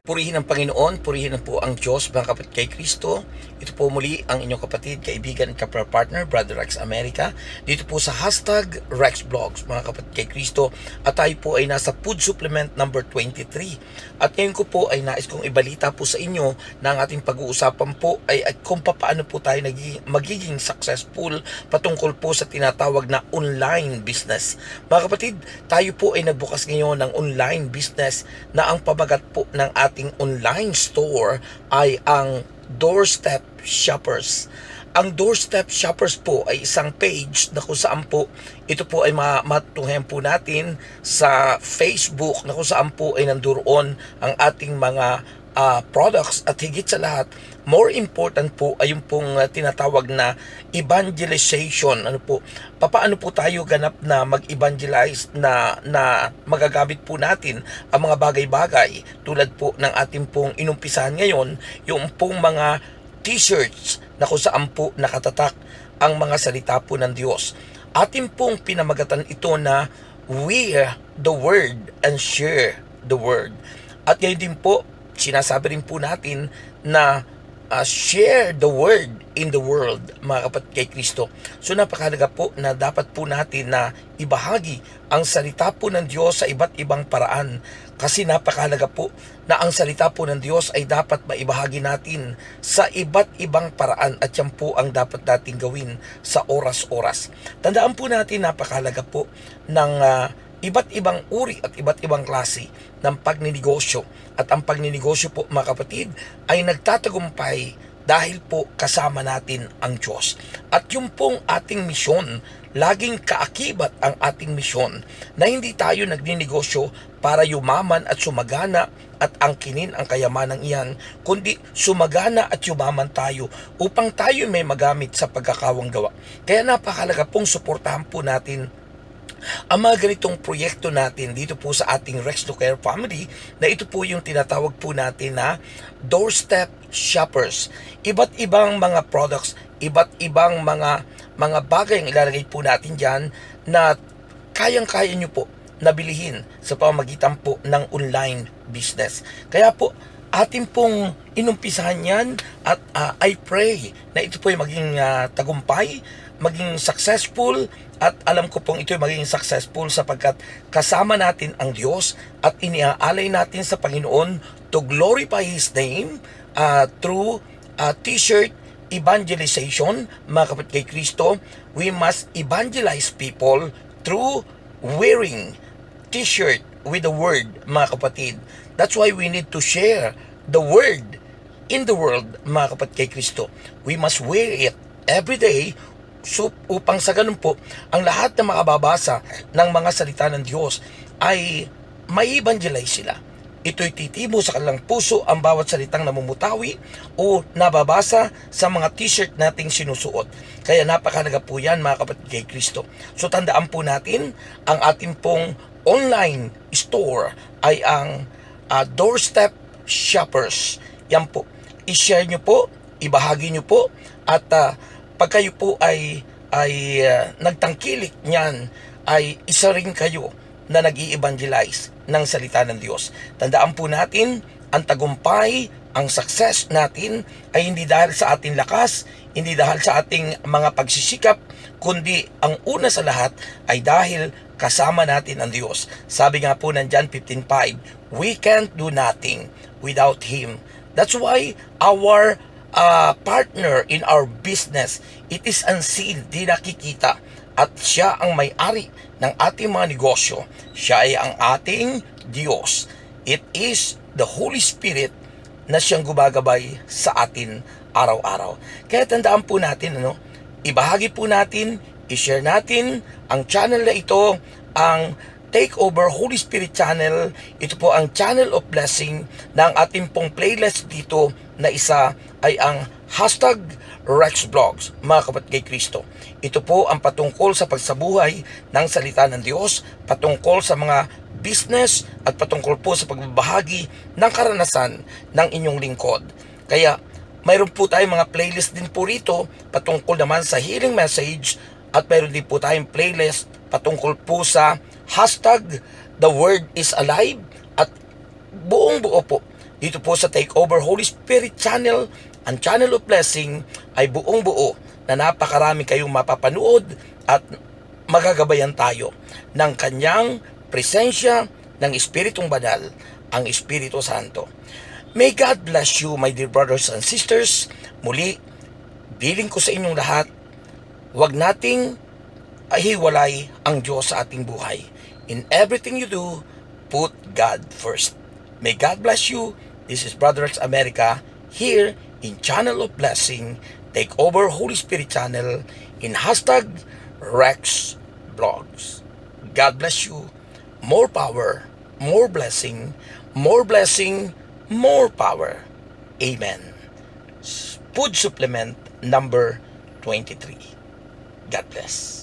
Purihin ang Panginoon, purihin po ang Diyos, mga kapatid kay Kristo. Ito po muli ang inyong kapatid, kaibigan, partner, Brother Rex America. Dito po sa hashtag Rex Vlogs, mga kapatid kay Kristo. At tayo po ay nasa food supplement number 23. At ngayon ko po ay nais kong ibalita po sa inyo na ang ating pag-uusapan po ay kung paano po tayo magiging successful patungkol po sa tinatawag na online business. Mga kapatid, tayo po ay nagbukas ngayon ng online business na ang pamagat po ng ating online store ay ang Doorstep Shoppers. Ang Doorstep Shoppers po ay isang page na kung saan po ito po ay matunghayan po natin sa Facebook na kung saan po ay nandoon ang ating mga products at higit sa lahat, more important po ay yung pong tinatawag na evangelization. Paano po tayo ganap na mag-evangelize na magagamit po natin ang mga bagay-bagay tulad po ng ating pong inumpisahan ngayon, yung pong mga t-shirts na kung saan po nakatatak ang mga salita po ng Diyos. Ating pong pinamagatan ito na wear the word and share the word. At ngayon din po, sinasabi rin po natin na share the word in the world, mga kapatid kay Kristo. So napakahalaga po na dapat po natin na ibahagi ang salita po ng Diyos sa iba't ibang paraan. Kasi napakahalaga po na ang salita po ng Diyos ay dapat maibahagi natin sa iba't ibang paraan at yan po ang dapat natin gawin sa oras-oras. Tandaan po natin napakahalaga po ng iba't ibang uri at iba't ibang klase ng pagninegosyo. At ang pagninegosyo po, mga kapatid, ay nagtatagumpay dahil po kasama natin ang Diyos. At yung pong ating misyon, laging kaakibat ang ating misyon na hindi tayo nagninegosyo para yumaman at sumagana at angkinin ang kayamanang iyan, kundi sumagana at yumaman tayo upang tayo may magamit sa pagkakawanggawa. Kaya napakahalaga pong suportahan po natin ang mga ganitong proyekto natin dito po sa ating Rex Lucero family, na ito po yung tinatawag po natin na Doorstep Shoppers. Iba't ibang mga products, iba't ibang mga bagay ang ilalagay po natin dyan na kayang-kaya nyo po nabilihin sa pamamagitan po ng online business. Kaya po, atin pong inumpisahan yan at I pray na ito po ay maging tagumpay, maging successful, at alam ko pong ito ay magiging successful sapagkat kasama natin ang Diyos at iniaalay natin sa Panginoon to glorify His name through t-shirt evangelization. Mga kapatid kay Kristo, we must evangelize people through wearing t-shirt with the word, mga kapatid. That's why we need to share the word in the world, mga kapatid kay Kristo. We must wear it every day. So, upang sa ganun po, ang lahat na makababasa ng mga salita ng Diyos ay may evangelize sila. Ito'y titibo sa kanilang puso ang bawat salitang namumutawi o nababasa sa mga t-shirt nating sinusuot. Kaya napakahalaga po yan, mga kapatid kay Kristo. So tandaan po natin, ang ating pong online store ay ang Doorstep Shoppers. Yan po, i-share nyo po, ibahagi nyo po, at pag kayo po ay nagtangkilik niyan, ay isa rin kayo na nag-i-evangelize ng salita ng Diyos. Tandaan po natin, ang tagumpay, ang success natin ay hindi dahil sa ating lakas, hindi dahil sa ating mga pagsisikap, kundi ang una sa lahat ay dahil kasama natin ang Diyos. Sabi nga po ng John 15:5, we can't do nothing without Him. That's why our partner in our business, it is unseen, di nakikita, at siya ang may-ari ng ating mga negosyo. Siya ay ang ating Diyos. It is the Holy Spirit na siyang gumagabay sa atin araw-araw. Kaya tandaan po natin, ibahagi po natin, i-share natin ang channel na ito, ang Takeover Holy Spirit Channel. Ito po ang Channel of Blessing na ang ating pong playlist dito na isa ay ang hashtag Rex Vlogs, mga kapatid kay Kristo. Ito po ang patungkol sa pagsabuhay ng salita ng Diyos, patungkol sa mga business at patungkol po sa pagbabahagi ng karanasan ng inyong lingkod. Kaya mayroon po tayong mga playlist din po rito patungkol naman sa healing message, at mayroon din po tayong playlist patungkol po sa hashtag The Word is Alive, at buong buo po Dito po sa Takeover Holy Spirit Channel, ang Channel of Blessing ay buong buo na napakarami kayong mapapanood at magagabayan tayo ng kanyang presensya ng Espiritong Banal, ang Espiritu Santo. May God bless you, my dear brothers and sisters. Muli, biling ko sa inyong lahat, huwag nating hiwalay ang Diyos sa ating buhay. In everything you do, put God first. May God bless you. This is Brother Rex America here in Channel of Blessing, Takeover Holy Spirit Channel in #Rex Vlogs. God bless you. More power, more blessing, more blessing, more power. Amen. Food supplement number 23. God bless.